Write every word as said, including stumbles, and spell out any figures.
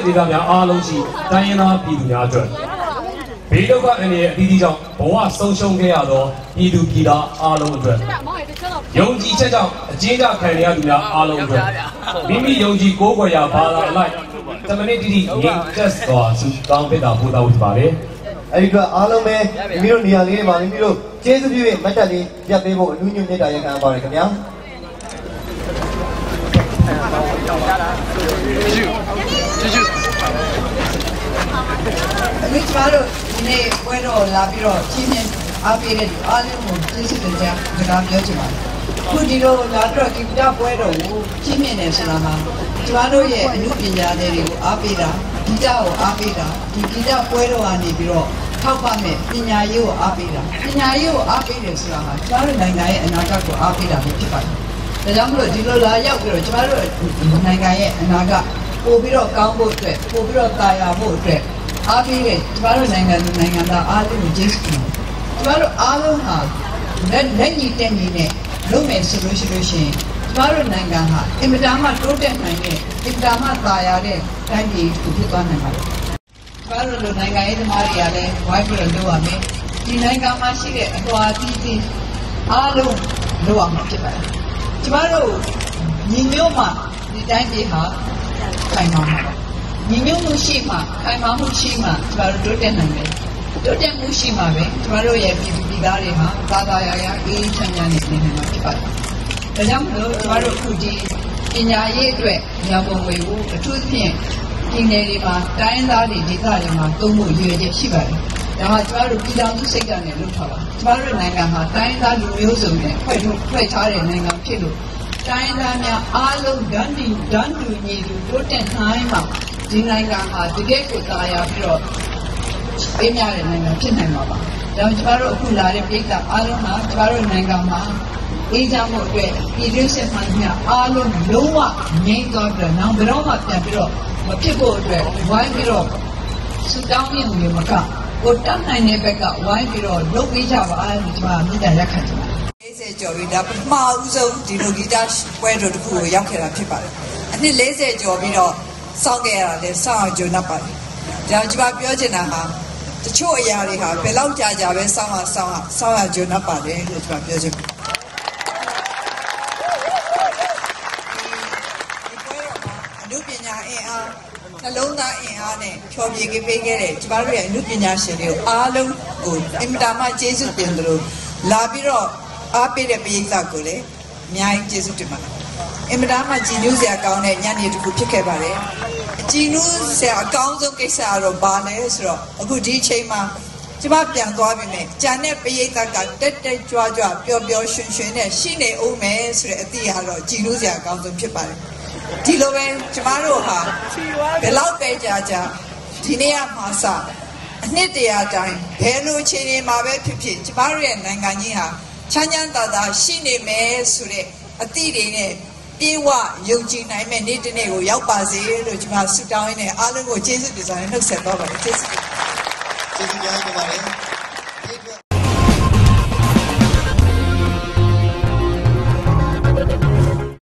ဒေသများအားလုံးရှိတိုင်းရင်းသားပြည်သူများအတွက်ဘေးဒုက္ခအန္တရာယ်အသီးသီးကြောင့်ဘဝဆုံးရှုံးခဲ့ရသောပြည်သူပြည်သားအားလုံးအတွက်ယုံကြည်ချက်ကြောင့်အကျဉ်းချခံရသူများအားလုံးအတွက်မိမိယုံကြည်ကိုးကွယ်ရာဘာသာအလိုက်တမနစ်တိတိငြိမ်သက်စွာစုတောင်းပေးတာပို့တော်ဖြစ်ပါတယ်အဲ့ဒီအတွက်အားလုံးပဲမိမိတို့နေရာလေးတွေမှာမိမိတို့ကျေးဇူးပြု၍မတ်တက်လေးရပ်ပေးဖို့အနုညွတ်မြတ်တာရခံပါတယ်ခင်ဗျာအမေကျမတို့ဒီနေ့ပွဲတော်လာပြီးတော့ချင်းချင်းအားပေးတဲ့အားလုံးကိုကျေးဇူးတင်ကြောင်းစကားပြောချင်ပါတယ်ခုဒီလိုလာတော့ဒီကပွဲတော်ကိုချင်းမြင့်နေဆိုတာမှာကျမတို့ရဲ့အမှုပညာတွေကိုအားပေးတာဒီတာကိုအားပေးတာဒီဒီတာပွဲတော်ကနေပြီးတော့ထောက်ပံ့မဲ့ပညာရေးကိုအားပေးတာပညာရေးကိုအားပေးတယ်ဆိုတာဟာကျမတို့နိုင်ငံရဲ့အနာဂတ်ကိုအားပေးတာဖြစ်ပါတယ်ဒါကြောင့်မလို့ဒီလိုလာရောက်ပြီးတော့ကျမတို့နိုင်ငံရဲ့အနာဂတ်ပို့ပြီးတော့ကောင်းဖို့အတွက်ပို့ပြီးတော့တာယာဖို့အတွက်အားပေးတဲ့ကျမတို့နိုင်ငံသူနိုင်ငံသားအားလုံးကိုကျေးဇူးတင်ပါတယ်ကျမတို့အားလုံးဟာလက်လက်ညီတက်ညီနဲ့လုပ်မယ်ဆိုလို့ရှိလို့ရှိရင်ကျမတို့နိုင်ငံဟာအင်မတန်မှတိုးတက်နိုင်တဲ့အင်မတန်မှသာယာတဲ့တိုင်းပြည်ကိုဖြစ်သွားနိုင်ပါတယ်ကျမတို့လိုနိုင်ငံရေးသမားတွေကလည်းဝိုင်းပြီးတော့လုပ်ရမယ်ဒီနိုင်ငံမှာရှိတဲ့အထွာအသီးသီးအားလုံးလုပ်ရမှာဖြစ်ပါတယ်ကျမတို့ညီညွတ်မှဒီတိုင်းပြည်ဟာခိုင်မာမှာညီညွတ်မှုရှိမှခိုင်မာမှုရှိမှကျမတို့တိုးတက်နိုင်တယ်တိုးတက်မှုရှိမှပဲကျမတို့ရဲ့ပြည်သူပြည်သားတွေဟာသာသာယာယာအေးအေးချမ်းချမ်းနေနိုင်မှာဖြစ်ပါတယ်ဒါကြောင့်မလို့ကျမတို့အခုဒီပညာရေးအတွက်ညောင်ပုံဝေကိုအထူးသဖြင့်ပြည်နယ်တွေမှာတိုင်းသားတွေဒေသတွေမှာသုံးဖို့ရည်ရွယ်ချက်ရှိပါတယ်ဒါမှကျမတို့ပြည်တော်စုစိတ်ဓာတ်နဲ့လုပ်ထားပါကျမတို့နိုင်ငံမှာတိုင်းသားလူမျိုးစုံနဲ့ဖွဲ့ထုတ်ဖွဲ့ထားတဲ့နိုင်ငံဖြစ်လို့တိုင်းသားများအားလုံးဒန်းတူဒန်းတူညီတူတိုးတက်နိုင်မှာဒီနိုင်ငံဟာတကယ့်ကိုသာယာပြီးတော့ပေးမြတဲ့နိုင်ငံဖြစ်နိုင်မှာပါ။ဒါကြောင့်ကျမတို့အခုလာတဲ့ပြည်သားအားလုံးဟာကျမတို့နိုင်ငံမှာအေးချမ်းမှုအတွက်ပြည်သူ့စစ်မှန်များအားလုံးလုံးဝငြိမ်းသွားပြီးတော့နောက်ဘယ်တော့မှပြန်ပြီးတော့မဖြစ်ဖို့အတွက်ဝိုင်းပြီးတော့စူတောင်းမြင့်မှုမကကိုတတ်နိုင်တဲ့ဘက်ကဝိုင်းပြီးတော့လုပ်ပေးကြပါလို့ကျမမြစ်တာရက်ခတ်ချင်ပါတယ်။လေးဆယ်ကျော်ပြီးဒါပထမဦးဆုံးဒီလိုဂီတပွဲတော်တစ်ခုကိုရောက်ခဲ့တာဖြစ်ပါတယ်။အနှစ်လေးဆယ်ကျော်ပြီးတော့စောင့်ခဲ့ရတာလည်းစောင့်အောင်ကြိုးနှပ်ပါတယ်။ဒါကြောင့်ကျမပြောချင်တာဟာတချို့အရာတွေဟာဘယ်လောက်ကြာကြာပဲစောင့်ရစောင့်ရစောင့်ရကြိုးနှပ်ပါတယ်လို့ကျမပြောချင်ပါတယ်။ဒီပွဲတော်မှာအနုပညာအင်အားနှလုံးသားအင်အားနဲ့ဖြောပြပေးခဲ့တဲ့ကျမတို့ရဲ့အနုပညာရှင်တွေကိုအားလုံးကိုအင်မတန်မှကျေးဇူးတင်တယ်လို့လာပြီးတော့အားပေးတဲ့ပရိသတ်ကိုလည်းအများကြီးကျေးဇူးတင်ပါတယ်။အင်မတန်မှကြည်နူးစရာကောင်းတဲ့ညနေတစ်ခုဖြစ်ခဲ့ပါတယ်။ကြည်နူးစရာအကောင်းဆုံးကိစ္စကတော့ဘာလဲဆိုတော့အခုဒီအချိန်မှာကျမပြန်သွားပြီမဲ့ဂျန်တဲ့ပရိသတ်ကတက်တက်ကြွကြွပျော်ပျော်ရွှင်ရွှင်နဲ့ရှိနေဦးမယ်ဆိုတဲ့အသည့်ကတော့ကြည်နူးစရာအကောင်းဆုံးဖြစ်ပါတယ်။ဒီလိုပဲကျမတို့ဟာဘယ်လောက်ပဲကြာကြာဒီနေ့ကမှစအနှစ်တရာတိုင်းဘယ်လိုအခြေအနေမှာပဲဖြစ်ဖြစ်ကျမတို့ရဲ့နိုင်ငံကြီးဟာချမ်းချမ်းသာသာရှိနေမယ်ဆိုတဲ့အသည့်တွေနဲ့ပြေဝယုံကြည်နိုင်မဲ့နေ့တစ်နေ့ကိုရောက်ပါစေလို့ကျမဆုတောင်းရင်းနဲ့အားလုံးကိုကျေးဇူးတင်စွာနဲ့နှုတ်ဆက်သွားပါတယ်ကျေးဇူးတင်ကျေးဇူးများတင်ပါတယ်